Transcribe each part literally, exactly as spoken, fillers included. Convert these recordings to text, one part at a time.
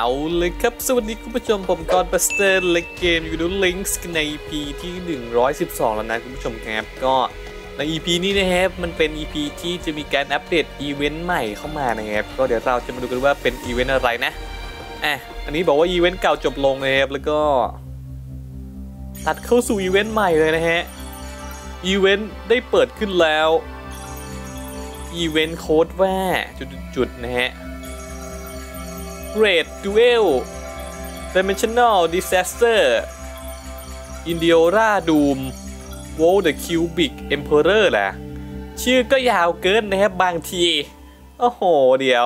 เอาเลยครับสวัสดีคุณผู้ชมผมกอนบัสเตอร์เล็กเกมอยู่ดูลิงก์ใน อี พี ที่หนึ่งร้อยสิบสองแล้วนะคุณผู้ชมครับก็ใน อี พี นี้นะครับมันเป็น อี พี ที่จะมีการอัปเดตอีเวนต์ใหม่เข้ามานะครับก็เดี๋ยวเราจะมาดูกันว่าเป็นอีเวนต์อะไรนะอ่ะอันนี้บอกว่าอีเวนต์เก่าจบลงนะครับแล้วก็ตัดเข้าสู่อีเวนต์ใหม่เลยนะฮะอีเวนต์ได้เปิดขึ้นแล้วอีเวนต์โค้ดว่าจุดๆนะฮะGreat Duel Dimensional Disaster Indiora Doom Wow the Cubic Emperor แหละชื่อก็ยาวเกินนะครับบางทีโอ้โหเดี๋ยว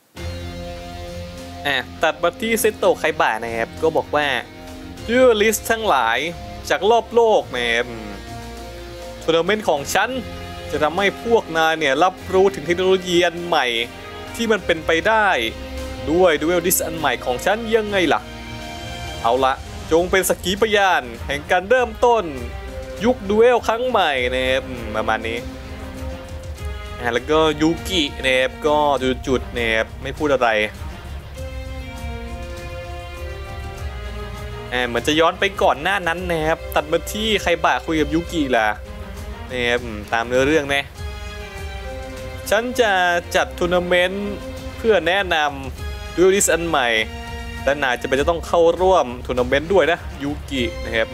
อ่ะตัดมาที่เซโตะไคบะนะครับก็บอกว่า Duelist ทั้งหลายจากรอบโลกนะครับทัวร์นาเมนต์ของฉันจะทำให้พวกนายเนี่ยรับรู้ถึงเทคโนโลยีอันใหม่ที่มันเป็นไปได้ด้วยดูเอลดิสอันใหม่ของฉันยังไงล่ะเอาละจงเป็นสักขีพยานแห่งการเริ่มต้นยุคดูเอลครั้งใหม่นะครับประมาณนี้แล้วก็ยูกินะครับก็จุดๆนะครับไม่พูดอะไรเหมือนจะย้อนไปก่อนหน้านั้นนะครับตัดมาที่ไคบะคุยกับยูกิล่ะนะครับตามเนื้อเรื่องนะฉันจะจัดทัวร์นาเมนต์เพื่อแนะนำดูเอลดิสอันใหม่และนายจะเป็นจะต้องเข้าร่วมทัวร์นาเมนต์ด้วยนะยูกินะครับ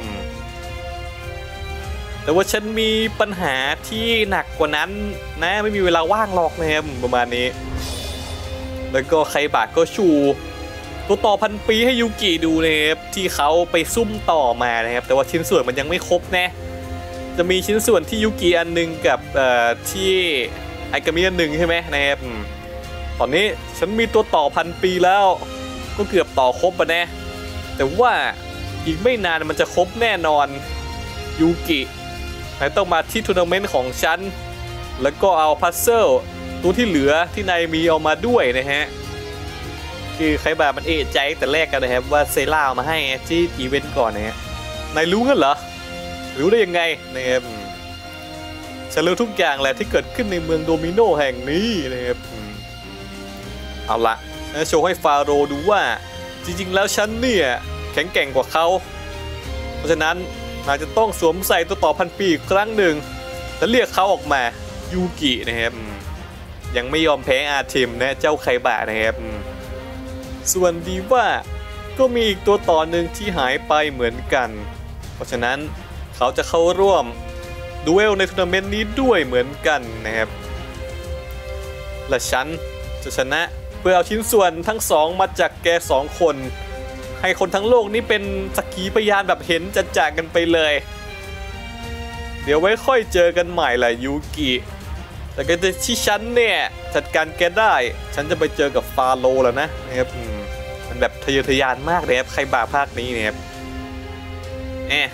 แต่ว่าฉันมีปัญหาที่หนักกว่านั้นนะไม่มีเวลาว่างหรอกนะครับประมาณนี้แล้วก็ไคบะก็ชูตัวต่อพันปีให้ยูกิดูนะครับที่เขาไปซุ่มต่อมานะครับแต่ว่าชิ้นส่วนมันยังไม่ครบนะจะมีชิ้นส่วนที่ยูกิอันนึงกับที่ไอกามิอันหนึ่งใช่ไหมนะครับตอนนี้ฉันมีตัวต่อพันปีแล้วก็เกือบต่อครบแล้วนะแต่ว่าอีกไม่นานมันจะครบแน่นอนยูกินายต้องมาที่ทัวร์นาเมนต์ของฉันแล้วก็เอาพัซเซิลตัวที่เหลือที่นายมีเอามาด้วยนะฮะคือใครแบบมันเอะใจแต่แรกกันนะครับว่าเซล่าเอามาให้ที่อีเวนต์ก่อนนะฮะนายรู้งั้นเหรอรู้ได้ยังไงนะครับฉันรู้ทุกอย่างแหละที่เกิดขึ้นในเมืองโดมิโนแห่งนี้นะครับเอาละโชว์ให้ฟาโรดูว่าจริงๆแล้วฉันเนี่ยแข็งแกร่งกว่าเขาเพราะฉะนั้นนายจะต้องสวมใส่ตัวต่อพันปีอีกครั้งหนึ่งและเรียกเขาออกมายูกินะครับยังไม่ยอมแพ้อาเทมนะเจ้าไคบะนะครับส่วนดีว่าก็มีอีกตัวต่อหนึ่งที่หายไปเหมือนกันเพราะฉะนั้นเขาจะเข้าร่วมดูเอลในทัวร์นาเมนต์นี้ด้วยเหมือนกันนะครับและฉันจะชนะเพื่อเอาชิ้นส่วนทั้งสองมาจากแกสองคนให้คนทั้งโลกนี้เป็นสักขีพยานแบบเห็นจัดจ่ากันไปเลยเดี๋ยวไว้ค่อยเจอกันใหม่แหละยูกิแต่ก็จะที่ฉันเนี่ยจัดการแกได้ฉันจะไปเจอกับฟาโรแล้วนะนะครับมันแบบทะเยอทะยานมากเลยครับใครบ่าภาคนี้เนี่ยแอะ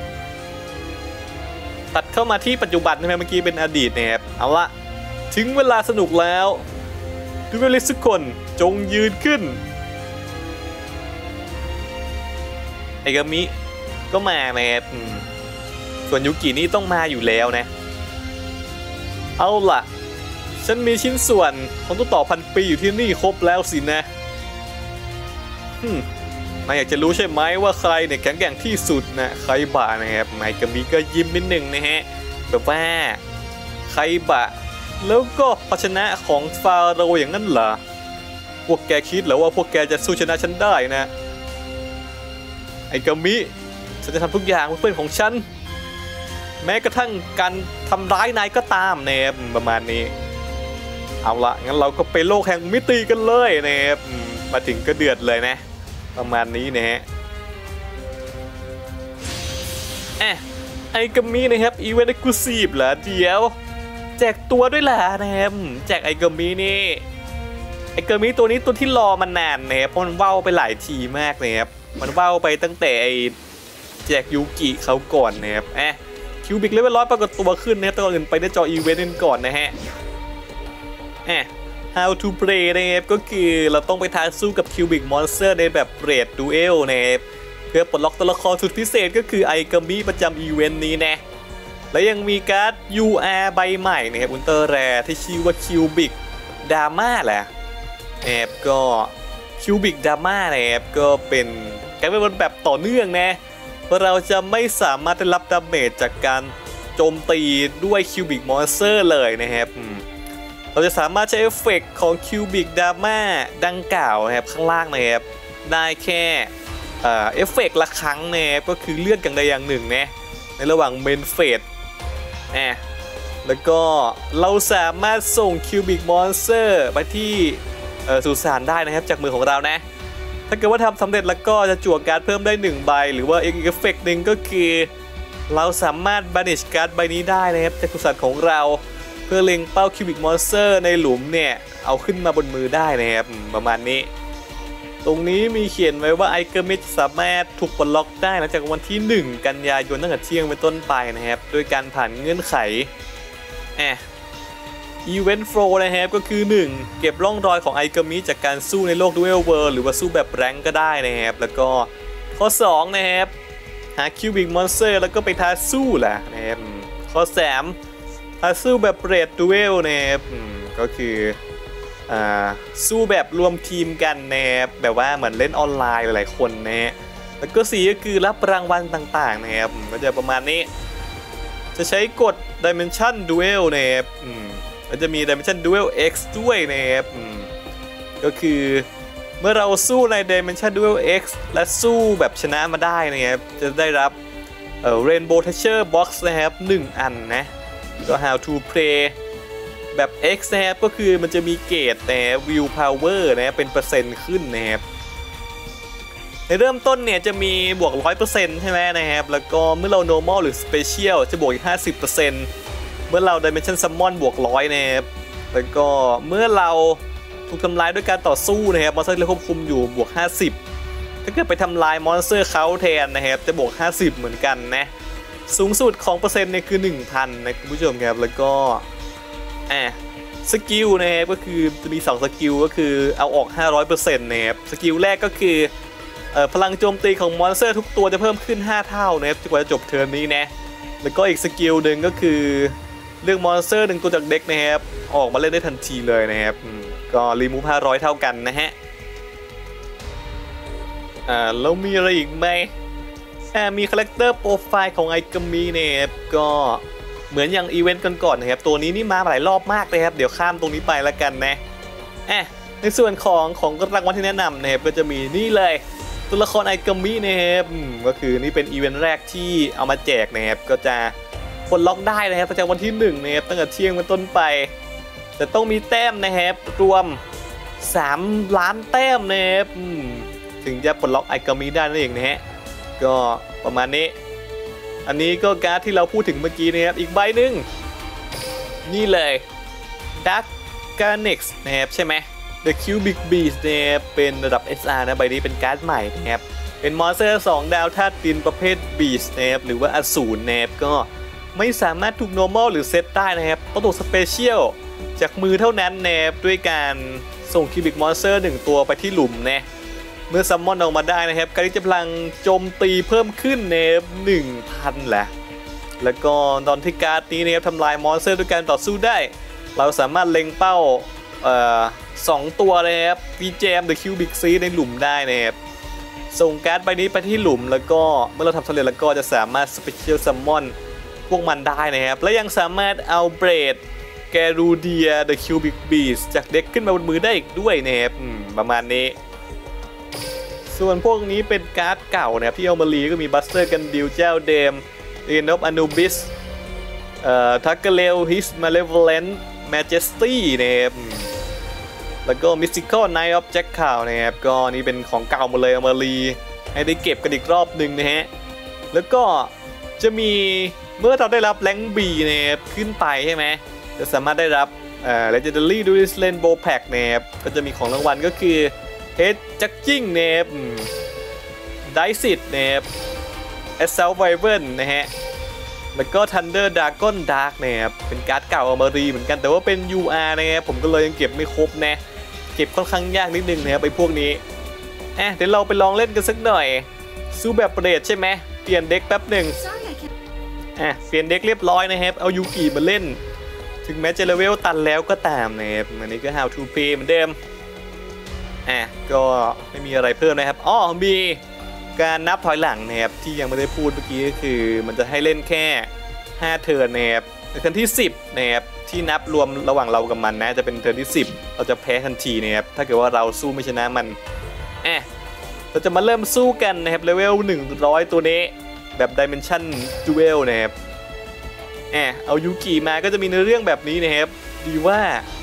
ตัดเข้ามาที่ปัจจุบันใช่ไหมเมื่อกี้เป็นอดีตนะครับเอาละถึงเวลาสนุกแล้วดูเวลิสทุกคนจงยืนขึ้นไอกามิก็มานะครับส่วนยูกินี่ต้องมาอยู่แล้วนะเอาล่ะฉันมีชิ้นส่วนของตัวต่อพันปีอยู่ที่นี่ครบแล้วสินะฮึมนายอยากจะรู้ใช่ไหมว่าใครเนี่ยแข็งแกร่งที่สุดนะไคบะนะครับไอกามิก็ยิ้มนิดหนึ่งนะฮะแบบว่าไคบะแล้วก็ภาชนะของฟาโรห์อย่างนั้นเหรอพวกแกคิดเหรอว่าพวกแกจะสู้ชนะฉันได้นะไอกามิฉันจะทำทุกอย่างเพื่อนของฉันแม้กระทั่งการทำร้ายนายก็ตามนะครับประมาณนี้เอาละงั้นเราก็ไปโลกแห่งมิติกันเลยนะครับมาถึงก็เดือดเลยนะประมาณนี้นะฮะเอ๊ะไอกามินะครับอีเวนต์เอ็กซ์คลูซีฟเหรอเดี๋ยวแจกตัวด้วยล่ะนะครับแจกไอกามินี่ไอกามิตัวนี้ตัวที่รอมานานนะครับเพราะมันว่าวไปหลายทีมากนะครับมันว่าวไปตั้งแต่ไอแจกยูกิเขาก่อนนะครับเอ๊ะคิวบิกเลเวลร้อยปรากฏตัวขึ้นนะครับตัวอื่นไปในจออีเวนต์กันก่อนนะฮะเอ๊ะ how to play นะครับก็คือเราต้องไปท้าสู้กับคิวบิกมอนสเตอร์ในแบบเรดดูเอลนะครับเพื่อปลดล็อกตัวละครสุดพิเศษก็คือไอกามิประจำอีเวนต์นี้นะและยังมีการ์ด ยู อาร์ ใบใหม่นะครับอุลตร้าแรร์ที่ชื่อว่าคิวบิกดราม่าแหละแอบก็คิวบิกดราม่านะครับก็เป็นการเป็นแบบต่อเนื่องนะเราจะไม่สามารถได้รับดาเมจจากการโจมตีด้วยคิวบิกมอนสเตอร์เลยนะครับเราจะสามารถใช้เอฟเฟกต์ของคิวบิกดราม่าดังกล่าวนะครับข้างล่างนะครับได้แค่เอฟเฟกต์ละครั้งนะครับก็คือเลือกอย่างใดอย่างหนึ่งนะในระหว่างเมนเฟสนะแล้วก็เราสามารถส่งคิวบิกมอนสเตอร์ไปที่สุสานได้นะครับจากมือของเรานะถ้าเกิดว่าทำสำเร็จแล้วก็จะจั่วการ์ดเพิ่มได้หนึ่งใบหรือว่าอีกเอฟเฟกต์หนึ่งก็คือเราสามารถ banish การ์ดใบนี้ได้นะครับจากสุสานของเราเพื่อเล็งเป้าคิวบิกมอนสเตอร์ในหลุมเนี่ยเอาขึ้นมาบนมือได้นะครับประมาณนี้ตรงนี้มีเขียนไว้ว่าไอเกอร์มิชสามารถถูกปลดล็อกได้หลังจากวันที่หนึ่งกันยายนตั้งแต่เที่ยงเป็นต้นไปนะครับโดยการผ่านเงื่อนไขแอะอีเวนต์โฟล์นะครับก็คือหนึ่งเก็บร่องรอยของไอเกอร์มิชจากการสู้ในโลกดูเอลเวิลด์หรือว่าสู้แบบแรงก็ได้นะครับแล้วก็ข้อสองนะครับหาคิวบิกมอนสเตอร์แล้วก็ไปท้าสู้แหละนะครับข้อสามท้าสู้แบบเรดดูเอลนะครับก็คืออ่าสู้แบบรวมทีมกันนะครับแบบว่าเหมือนเล่นออนไลน์หลายๆคนนะฮะแล้วก็สี่ก็คือรับรางวัลต่างๆนะครับก็จะประมาณนี้จะใช้กฎ Dimension Duel นะครับก็จะมี Dimension Duel X ด้วยนะครับก็คือเมื่อเราสู้ใน Dimension Duel X และสู้แบบชนะมาได้นะครับจะได้รับเอ่อ Rainbow Treasure Box นะครับหนึ่งอันนะก็ How to Play แบบ X นะครับก็คือมันจะมีเกรดนะ Will Power นะเป็นเปอร์เซ็นต์ขึ้นนะครับในเริ่มต้นเนี่ยจะมีบวก ร้อยเปอร์เซ็นต์ ใช่ไหมนะครับแล้วก็เมื่อเรา normal หรือ special จะบวกอีก ห้าสิบเปอร์เซ็นต์ เมื่อเรา dimension summon บวกร้อยนะครับแล้วก็เมื่อเราถูกทำลายด้วยการต่อสู้นะครับมอนสเตอร์ที่ควบคุมอยู่บวกห้าสิบถ้าเกิดไปทำลายมอนสเตอร์เขาแทนนะครับจะบวกห้าสิบเหมือนกันนะสูงสุดของเปอร์เซ็นต์เนี่ยคือ หนึ่งพัน นะคุณผู้ชมครับแล้วก็อ่ะสกิลนะครับก็คือจะมีสองสกิลก็คือเอาออก ห้าร้อยเปอร์เซ็นต์ นะครับสกิลแรกก็คือพลังโจมตีของมอนสเตอร์ทุกตัวจะเพิ่มขึ้นห้าเท่านะครับจนกว่าจะจบเทิร์นนี้นะแล้วก็อีกสกิลหนึ่งก็คือเลือกมอนสเตอร์หนึ่งตัวจากเด็กนะครับออกมาเล่นได้ทันทีเลยนะครับก็รีมูฟห้าร้อยเท่ากันนะฮะอ่าแล้วมีอะไรอีกไหมอ่ามีคาแรคเตอร์โปรไฟล์ของไอเกอร์มินะครับก็เหมือนอย่างอีเวนต์ก่อนๆนะครับตัวนี้นี่มาหลายรอบมากเลยครับเดี๋ยวข้ามตรงนี้ไปแล้วกันนะอ่ะในส่วนของของรางวัลที่แนะนำนะครับก็จะมีนี่เลยตัวละครไอเกอร์มินะครับก็คือนี่เป็นอีเวนต์แรกที่เอามาแจกนะครับก็จะปลดล็อกได้นะครับตั้งแต่วันที่หนึ่งนะครับตั้งแต่เที่ยงเป็นต้นไปแต่ต้องมีแต้มนะครับรวมสามล้านแต้มนะครับถึงจะปลดล็อกไอเกอร์มิได้นั่นเองนะฮะก็ประมาณนี้อันนี้ก็การ์ดที่เราพูดถึงเมื่อกี้นะครับอีกใบหนึ่งนี่เลย Dark Ganex นะครับใช่ไหม The Cubic Beast เนี่ยเป็นระดับ เอส อาร์ นะใบนี้เป็นการ์ดใหม่นะครับเป็นมอนสเตอร์สองดาวธาตุดินประเภท Beast นะครับหรือว่าอสูรนะครับก็ไม่สามารถถูก normal หรือเซตได้นะครับต้องถูก special จากมือเท่านั้นนะครับด้วยการส่ง Cubic Monster หนึ่งตัวไปที่หลุมนะเมื่อซัมมอนออกมาได้นะครับการที่จะพลังโจมตีเพิ่มขึ้นนะครับ หนึ่งพัน แหละแล้วก็ตอนที่การ์ดนี้นะครับทำลายมอนสเตอร์ด้วยการต่อสู้ได้เราสามารถเล็งเป้าเอ่อสองตัวเลยครับวีแจม The Cubic Seed ในหลุมได้นะครับส่งการ์ดใบนี้ไปที่หลุมแล้วก็เมื่อเราทำสำเร็จแล้วก็จะสามารถ Special Summon พวกมันได้นะครับและยังสามารถเอาเบรดแกรูเดีย The Cubic Beast จากเด็กขึ้นมาบนมือได้อีกด้วยนะครับประมาณนี้ส่วนพวกนี้เป็นการ์ดเก่านะครับที่เอามารีก็มีบัสเตอร์กันดิวเจ้าเดมเรียนอฟอนูบิสเอ่อทักเกเลลฮิสมาเลเวเลนต์แมเจสตี้นะครับแล้วก็มิสติคอลไนท์ออฟแจ็คข่าวนะครับก็นี่เป็นของเก่าหมดเลยเอามารีให้ได้เก็บกันอีกรอบหนึ่งนะฮะแล้วก็จะมีเมื่อเราได้รับแรงบีนะครับขึ้นไปใช่ไหมจะสามารถได้รับเอ่อ Legendary Duelist Rainbow Pack นะครับก็จะมีของรางวัลก็คือเฮดจักจิ้งเนฟไดซิตเนฟแอสเซลไวเวิร์นนะฮะแล้วก็ Thunder Dragon Dark นะครับเป็นการ์ดเก่าเอามารีเหมือนกันแต่ว่าเป็น ยู อาร์ นะครับผมก็เลยยังเก็บไม่ครบนะเก็บค่อนข้างยากนิดนึงนะครับไอ้พวกนี้อ่ะเดี๋ยวเราไปลองเล่นกันสักหน่อยสู้แบบเรทใช่ไหมเปลี่ยนเด็กแป๊บหนึ่งอ่ะเปลี่ยนเด็กเรียบร้อยนะครับเอายูกิมาเล่นถึงแม้จะเลเวลตันแล้วก็ตามนะครับอันนี้ก็ How to Play เหมือนเดิมอ่ะก็ไม่มีอะไรเพิ่มนะครับอ๋อมีการนับถอยหลังนะครับที่ยังไม่ได้พูดเมื่อกี้ก็คือมันจะให้เล่นแค่ห้าเทิร์นนะครับในเทิร์นที่สิบนะครับที่นับรวมระหว่างเรากับมันนะจะเป็นเทิร์นที่สิบเราจะแพ้ทันทีนะครับถ้าเกิดว่าเราสู้ไม่ชนะมันอ่ะเราจะมาเริ่มสู้กันนะครับเลเวลหนึ่งร้อยตัวนี้แบบ Dimension Duel นะครับแอบเอายูกิมาก็จะมีในเรื่องแบบนี้นะครับดีว่า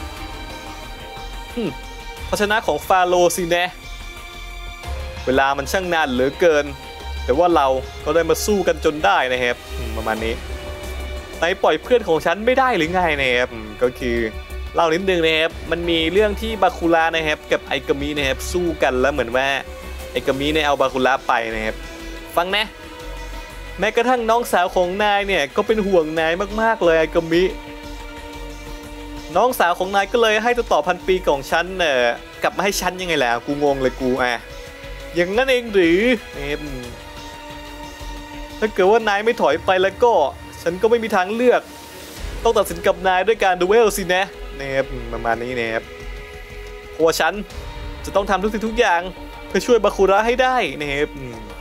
ภาชนะของฟาโรสินะเวลามันช่างนานเหลือเกินแต่ว่าเราก็ได้มาสู้กันจนได้นะครับประมาณนี้นายปล่อยเพื่อนของฉันไม่ได้หรือไงนะครับก็คือเล่านิดนึงนะครับมันมีเรื่องที่บาคุระนะครับกับไอกามินะครับสู้กันแล้วเหมือนว่าไอกามิเนี่ยเอาบาคุระไปนะครับฟังนะแม้กระทั่งน้องสาวของนายเนี่ยก็เป็นห่วงนายมากๆเลยไอกามิน้องสาวของนายก็เลยให้ตัวต่อพันปีของฉันเน่ยกลับมาให้ฉันยังไงล่ะกูงงเลยกูอ่ะอย่างนั้นเองหรือเอ็มถ้าเกิดว่านายไม่ถอยไปแล้วก็ฉันก็ไม่มีทางเลือกต้องตัดสินกับนายด้วยการดูเอลสินะนะครับประมาณนี้นะครับเพราะว่าฉันจะต้องทำทุกสิ่งทุกอย่างเพื่อช่วยบาคุระให้ได้นะครับ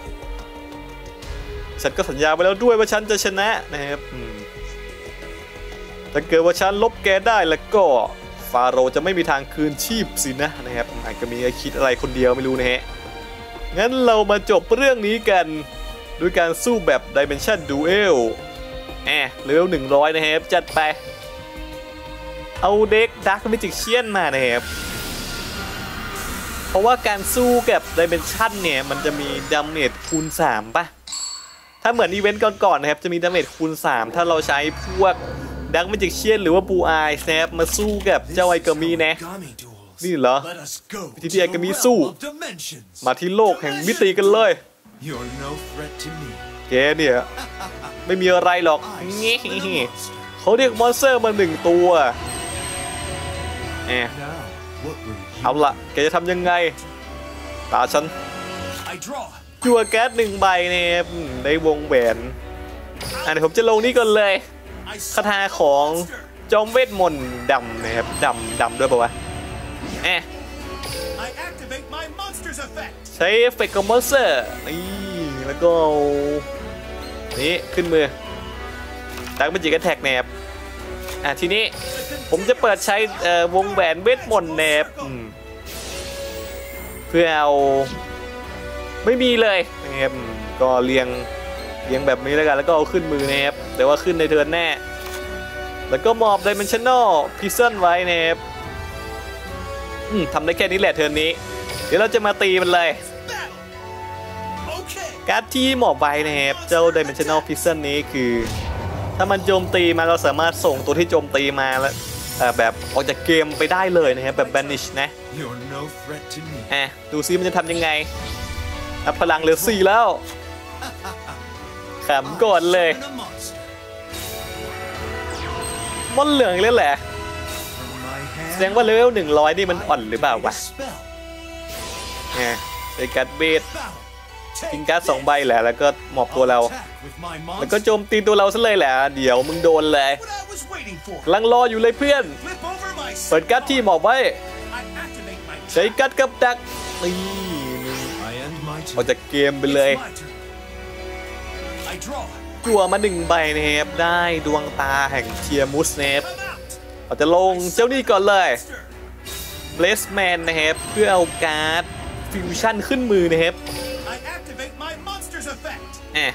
ฉันก็สัญญาไปแล้วด้วยว่าฉันจะชนะนะครับถ้าเกิดว่าฉันลบแกได้แล้วก็ฟาโรห์จะไม่มีทางคืนชีพสินะนะครับอาจจะมีคิดอะไรคนเดียวไม่รู้นะฮะงั้นเรามาจบเรื่องนี้กันด้วยการสู้แบบ Dimension Duel แอบเลเวลหนึ่งร้อยนะครับจัดไปเอาเด็ก Dark Magician มานะครับเพราะว่าการสู้กับ Dimension เนี่ยมันจะมีดาเมจคูณสามป่ะถ้าเหมือนอีเวนต์ก่อนๆนะครับจะมีดาเมจคูณสามถ้าเราใช้พวกดักแมจิกเชียนหรือว่าบูอายนะครับมาสู้กับเจ้าไอกามินะนี่เหรอวิธีที่ไอกามิสู้มาที่โลกแห่งมิติกันเลยแกเนี่ยไม่มีอะไรหรอกงี้เขาเรียกมอนสเตอร์มาหนึ่งตัวแอบเอาละแกจะทำยังไงตาฉันจั่วแก๊สหนึ่งใบนะครับในวงแหวนอ่ะเดี๋ยวผมจะลงนี่ก่อนเลยคาถาของจอมเวทมนต์ดำนะครับดำดำด้วยป่าวะแอะใช้เอฟเฟกต์ของมอนสเตอร์นี่แล้วก็นี่ขึ้นมือดักมันจิกแท็กแนบอ่ะทีนี้ผมจะเปิดใช้วงแหวนเวทมนต์แนบเพื่อเอาไม่มีเลยนะครับก็เรียงเรียงแบบนี้แล้วกันแล้วก็เอาขึ้นมือนะครับแต่ว่าขึ้นในเทิร์นแน่แล้วก็มอบ Dimensional Prison ไว้นะครับทำได้แค่นี้แหละเทิร์นนี้เดี๋ยวเราจะมาตีมันเลยการ์ดที่มอบไว้นะครับเจ้า Dimensional Prison นี้คือถ้ามันโจมตีมาเราสามารถส่งตัวที่โจมตีมาแล้วแบบออกจากเกมไปได้เลยนะครับแบบ Banish นะอ่ะดูซิมันจะทำยังไงอัพพลังเหลือสี่แล้วขำก่อนเลยมอนเหลืองเลยแหละแสดงว่าเลเวลหนึ่งร้อยนี่มันอ่อนหรือเปล่าวะเนี่ยใช้การ์ดเบสทิ้งการ์ดสองใบแหละแล้วก็หมอบตัวเราแล้วก็โจมตีตัวเราซะเลยแหละเดี๋ยวมึงโดนเลยกำลังรออยู่เลยเพื่อนเปิดการ์ดที่หมอบไว้ใช้การ์ดกับดักนี่ออกจากเกมไปเลยจั่วมาหนึ่งใบนะครับได้ดวงตาแห่งเทียมุสนะครับเราจะลงเจ้านี่ก่อนเลยเบลสแมนนะครับเพื่อเอาการ์ดฟิวชั่นขึ้นมือนะครับแอบ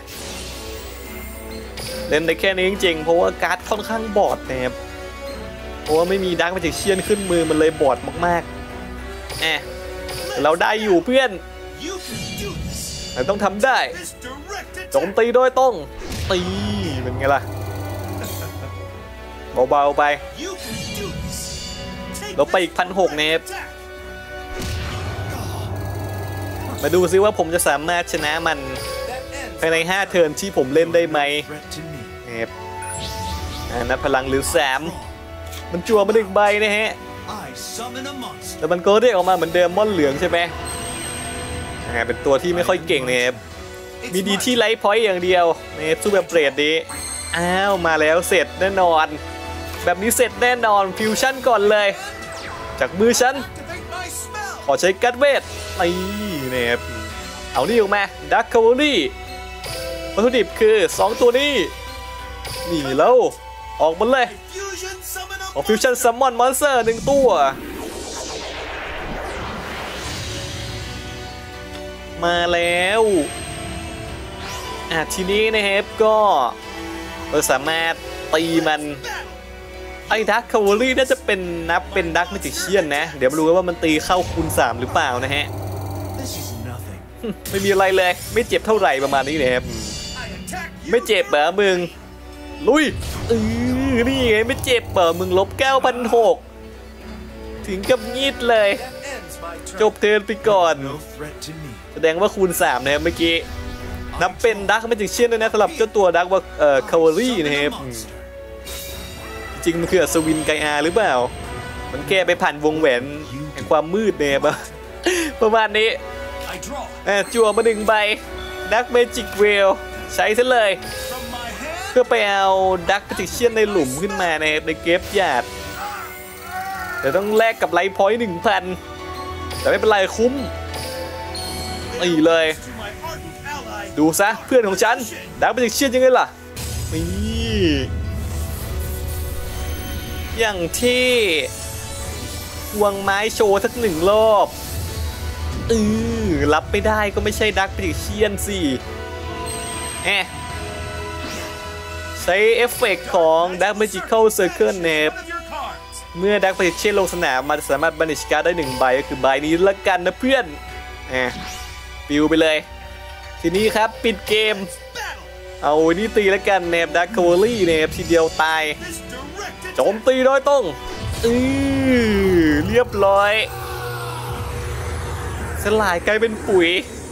เล่นได้แค่นี้จริงๆเพราะว่าการ์ดค่อนข้างบอดนะครับเพราะว่าไม่มีดักแมจิกเชียนขึ้นมือมันเลยบอดมากๆแอบเราได้อยู่เพื่อนเราต้องทำได้โจมตีโดยต้องตีเป็นไงล่ะเบาๆไปเราไปอีกพันหกเนฟมาดูซิว่าผมจะสามารถชนะมันภายในห้าเทิร์นที่ผมเล่นได้ไหมเนฟนัดพลังหรือสามมันจั่วมาหนึ่งใบนะฮะแล้วมันก็เรียกออกมาเหมือนเดิมม่อนเหลืองใช่ไหมเป็นตัวที่ไม่ค่อยเก่งนะครับมีดีที่ไลท์พอยต์อย่างเดียวนะครับสู้แบบเปรตดีอ้าวมาแล้วเสร็จแน่นอนแบบนี้เสร็จแน่นอนฟิวชั่นก่อนเลยจากมือฉันขอใช้กัดเวทนี่นะครับเอานี่ออกมาดักคาวอรี่วัตถุดิบคือสองตัวนี้นี่แล้วออกมาเลยออกฟิวชั่นซัมมอนมอนสเตอร์หนึ่งตัวมาแล้วอ่ะทีนี้นะครับก็เราสามารถตีมันไอ้ดักคาวอรี่น่าจะเป็นนับเป็นดักแมจิเชียนนะเดี๋ยวมาดูกันว่ามันตีเข้าคูณสามหรือเปล่านะฮะไม่มีอะไรเลยไม่เจ็บเท่าไหร่ประมาณนี้นะครับไม่เจ็บเหรอมึงลุยเออนี่ไงไม่เจ็บเหรอมึงลบ เก้าพันหกร้อย ถึงกับงีดเลยจบเทิร์นไปก่อนแสดงว่าคูณสามนะครับเมื่อกี้นับเป็นดักแมจิเชียนด้วยนะสำหรับเจ้าตัวดักว่าเอ่อคาวอรี่นะครับจริงมันคืออัศวินไกอาหรือเปล่ามันแก้ไปผ่านวงแหวนแห่งความมืดเนี่ยประมาณนี้จั่วมาหนึ่งใบดักเมจิกเวลใช้ซะเลยเพื่อไปเอาดักแมจิเชียนในหลุมขึ้นมาในในเกฟหยาดแต่ต้องแลกกับไลท์พอยต์หนึ่งพันแต่ไม่เป็นไรคุ้มอีเลยดูซะเพื่อนของฉันดักแมจิเชียนยังไงล่ะนี่อย่างที่วางไม้โชว์สักหนึ่งรอบเออรับไม่ได้ก็ไม่ใช่ดักแมจิเชียนสิแอะใช้เอฟเฟกต์ของดักแมจิคอลเซอร์เคิลเนฟเมื่อดักแมจิเชียนลงสนามมันสามารถบันิชการ์ดได้หนึ่งใบก็คือใบนี้ละกันนะเพื่อนแอะปิวไปเลยทีนี้ครับปิดเกมเอานี่ตีละกันเนฟดักคาวอรี่เนฟทีเดียวตายโจมตีโดยตรงอือเรียบร้อยสลายกลายเป็นปุ๋ย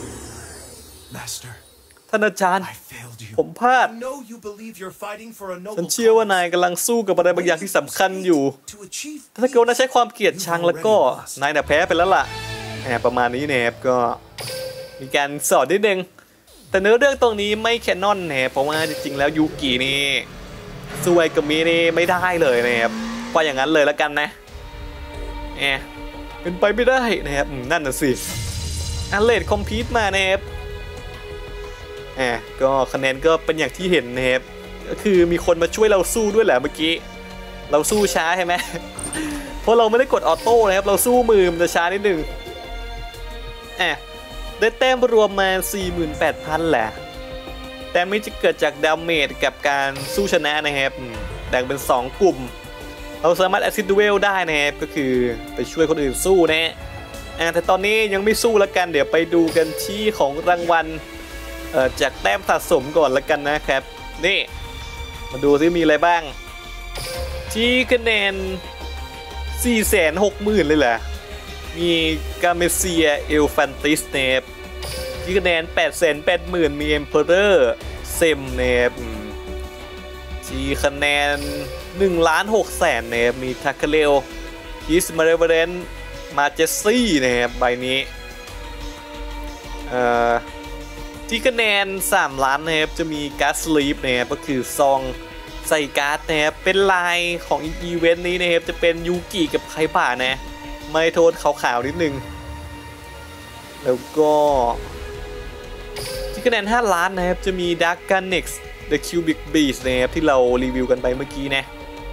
ท่านอาจารย์ผมพลาดฉันเชื่อว่านายกำลังสู้กับอะไรบางอย่างที่สำคัญอยู่ถ้าเกิดนายใช้ความเกลียดชังแล้วก็นายน่ะแพ้ไปแล้วล่ะแอบประมาณนี้เนฟก็มีการสอนนิดนึงแต่เนื้อเรื่องตรงนี้ไม่แคนนอนเนฟเพราะว่าจริงๆแล้วยูกินี่สู้ไอ้กับมีนี่ไม่ได้เลยนะครับว่าอย่างนั้นเลยแล้วกันนะแอบเป็นไปไม่ได้นะครับนั่นน่ะสิอันเลดคอมพิวต์มานะครับแอบก็คะแนนก็เป็นอย่างที่เห็นนะครับก็คือมีคนมาช่วยเราสู้ด้วยแหละเมื่อกี้เราสู้ช้าใช่ไหมเพราะเราไม่ได้กดออโต้นะครับเราสู้มือมันจะช้านิดนึงแอบได้แต้มรวมมา สี่หมื่นแปดพัน แหละแต่ไม่จะเกิดจากดาเมจกับการสู้ชนะนะครับแบ่งเป็นสองกลุ่มเราสามารถแอซิดดูเวลได้นะครับก็คือไปช่วยคนอื่นสู้นะแต่ตอนนี้ยังไม่สู้แล้วกันเดี๋ยวไปดูกันที่ของรางวัลจากแต้มสะสมก่อนแล้วกันนะครับนี่มาดูซิมีอะไรบ้างที่คะแนน สี่แสนหกหมื่น เลยแหละมีกาเมเซียเอลฟันติสเนฟที่คะแนน แปดแสนแปดหมื่น มีเอ็มเพอเรอร์เซมเนฟที่คะแนนหนึ่งล้านหกแสนเนฟมีทักเคเลลคิสมาเรเวเรนมาเจสซี่เนฟใบนี้เอ่อที่คะแนนสามล้านเนฟจะมีการ์ดสลีปเนฟก็คือซองใส่การ์ดเนฟเป็นลายของอีเวนต์นี้เนฟจะเป็นยูกิกับไคบะนะไม่โทษขาวๆนิดนึงแล้วก็ที่คะแนนห้าล้านนะครับจะมี Dark Ganex The Cubic Beast นะครับที่เรารีวิวกันไปเมื่อกี้นะ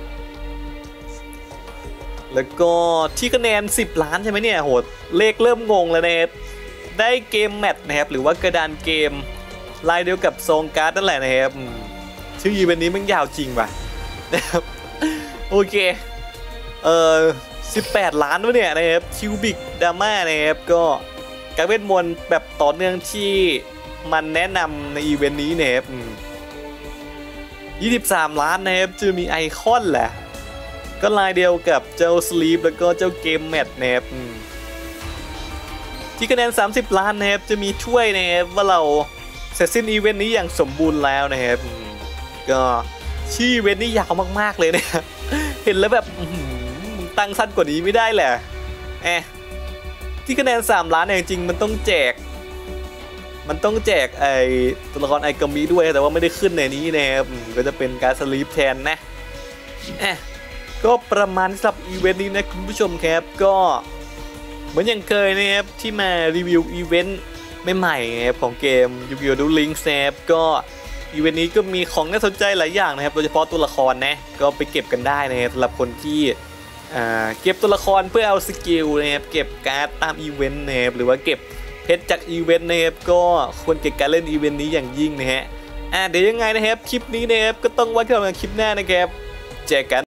แล้วก็ที่คะแนนสิบล้านใช่ไหมเนี่ยโหเลขเริ่มงงแล้วนะครับได้เกมแมตช์นะครับหรือว่ากระดานเกมลายเดียวกับซองการ์ดนั่นแหละนะครับชื่ออีเวนต์นี้มันยาวจริงป่ะนะครับโอเคเอ่อสิบแปดล้านวะเนี่ยนะครับคิวบิกดราม่านะครับก็การเวทมนต์แบบต่อเนื่องที่มันแนะนำในอีเวนต์นี้นะครับยี่สิบสามล้านนะครับจะมีไอคอนแหละก็ลายเดียวกับเจ้าสลีปแล้วก็เจ้าเกมแมทนะครับที่คะแนนสามสิบล้านนะครับจะมีช่วยนะครับว่าเราเสร็จสิ้นอีเวนต์นี้อย่างสมบูรณ์แล้วนะครับก็ชื่ออีเวนต์นี้ยาวมากๆเลยนะเห็นแล้วแบบตั้งสั้นกว่านี้ไม่ได้แหละแอะที่คะแนนสามล้านจริงๆมันต้องแจกมันต้องแจกไอตัวละครไอกามิด้วยแต่ว่าไม่ได้ขึ้นในนี้นะครับก็จะเป็นการสลีปแทนนะแอะก็ประมาณสำหรับอีเวนต์นี้นะคุณผู้ชมครับก็เหมือนอย่างเคยนะครับที่มารีวิวอีเวนต์ใหม่ๆนะครับของเกมยูกิโอดูลิงส์นะครับก็อีเวนต์นี้ก็มีของน่าสนใจหลายอย่างนะครับโดยเฉพาะตัวละครนะก็ไปเก็บกันได้นะครับสำหรับคนที่เก็บตัวละครเพื่อเอาสกิลนะครับเก็บการ์ดตามอีเวนต์นะครับหรือว่าเก็บเพชรจากอีเวนต์นะครับก็ควรเก็บการเล่นอีเวนต์นี้อย่างยิ่งนะฮะอ่าเดี๋ยวยังไงนะครับคลิปนี้นะครับก็ต้องไว้กันในคลิปหน้านะครับเจอกัน